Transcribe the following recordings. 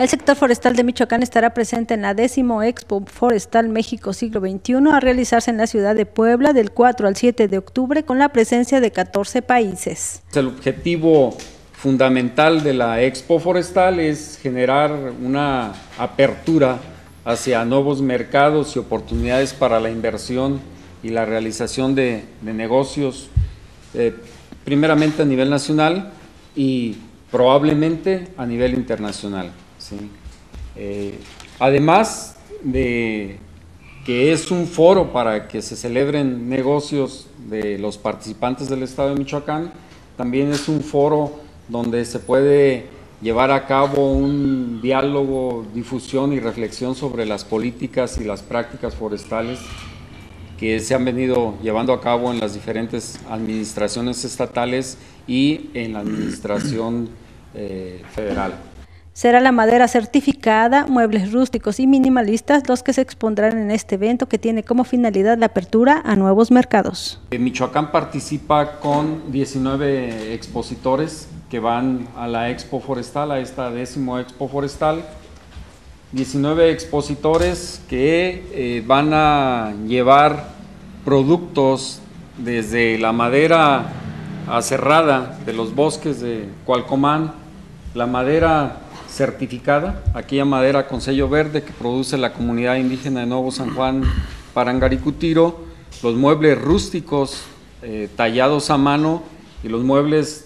El sector forestal de Michoacán estará presente en la 10ª Expo Forestal México Siglo XXI a realizarse en la ciudad de Puebla del 4 al 7 de octubre con la presencia de 14 países. El objetivo fundamental de la Expo Forestal es generar una apertura hacia nuevos mercados y oportunidades para la inversión y la realización de negocios, primeramente a nivel nacional y probablemente a nivel internacional. ¿Sí? Además de que es un foro para que se celebren negocios de los participantes del Estado de Michoacán, también es un foro donde se puede llevar a cabo un diálogo, difusión y reflexión sobre las políticas y las prácticas forestales que se han venido llevando a cabo en las diferentes administraciones estatales y en la administración federal. Será la madera certificada, muebles rústicos y minimalistas los que se expondrán en este evento que tiene como finalidad la apertura a nuevos mercados. Michoacán participa con 19 expositores que van a la Expo Forestal, a esta 10ª Expo Forestal. 19 expositores que van a llevar productos desde la madera aserrada de los bosques de Cualcomán, la madera certificada, aquella madera con sello verde que produce la comunidad indígena de Nuevo San Juan, Parangaricutiro, los muebles rústicos tallados a mano y los muebles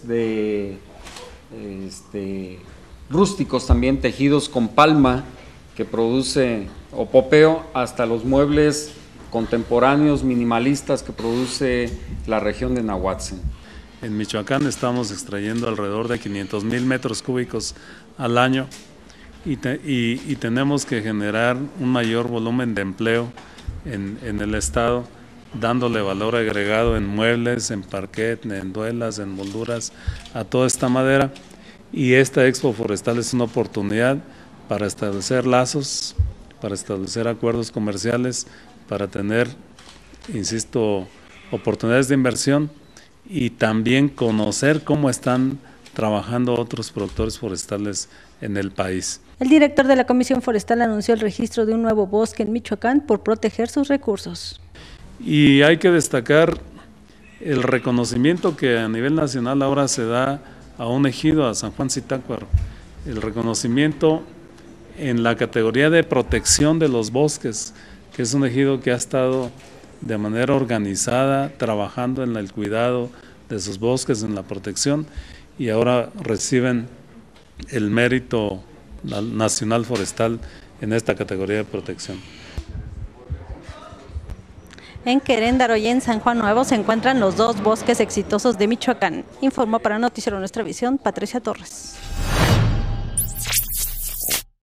rústicos también tejidos con palma que produce Opopeo, hasta los muebles contemporáneos minimalistas que produce la región de Nahuatzen. En Michoacán estamos extrayendo alrededor de 500,000 metros cúbicos al año y tenemos que generar un mayor volumen de empleo en el estado, dándole valor agregado en muebles, en parquet, en duelas, en molduras, a toda esta madera. Y esta Expo Forestal es una oportunidad para establecer lazos, para establecer acuerdos comerciales, para tener, insisto, oportunidades de inversión y también conocer cómo están trabajando otros productores forestales en el país. El director de la Comisión Forestal anunció el registro de un nuevo bosque en Michoacán por proteger sus recursos. Y hay que destacar el reconocimiento que a nivel nacional ahora se da a un ejido, a San Juan Zitácuaro, el reconocimiento en la categoría de protección de los bosques, que es un ejido que ha estado de manera organizada trabajando en el cuidado de sus bosques, en la protección, y ahora reciben el mérito nacional forestal en esta categoría de protección. En Queréndaro y en San Juan Nuevo se encuentran los dos bosques exitosos de Michoacán, informó para Noticiero Nuestra Visión Patricia Torres.